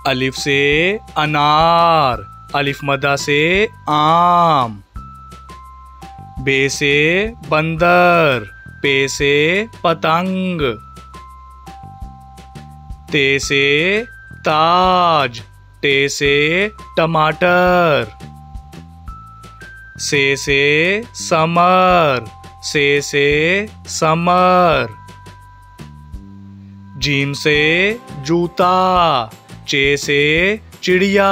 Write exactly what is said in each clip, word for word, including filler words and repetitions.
अलिफ से अनार, अलिफ मदा से आम। बे से बंदर, पे से पतंग। ते से ताज, टे से टमाटर। से से समर, से से समर। जीम से जूता, चे से चिड़िया।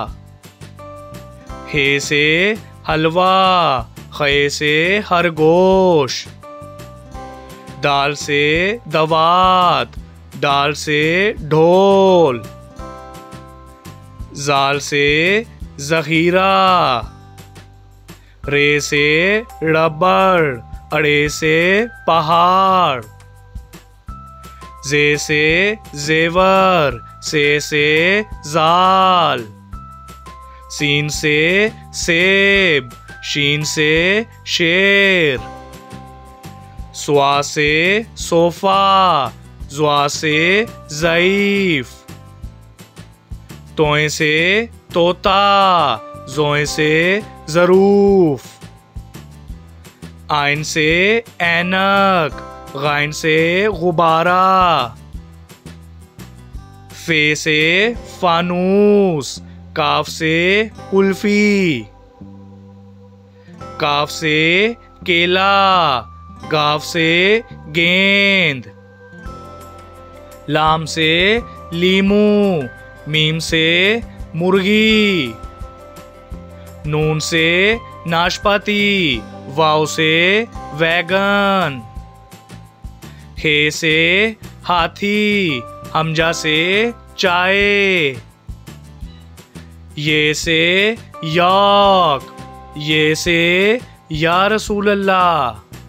हे से हलवा, खे से खरगोश। दाल से दवात, डाल से ढोल। जाल से जखीरा। रे से रबड़, अड़े से पहाड़। जे से जेवर, से से जाल। सीन से सेब, शीन से शेर। स्वा से सोफा, ज़्वा से ज़ईफ। तोए से तोता, ज़ोए से ज़रूफ। आइन से ऐनक, गाइन से गुब्बारा। फे से फानूस, काफ से कुल्फी। काफ से केला, गाफ से गेंद। लाम से लीमू, मीम से मुर्गी। नून से नाशपाती, वाव से वैगन। हे से हाथी, हमजा से चाय। ये से याक, ये से या रसूल अल्लाह।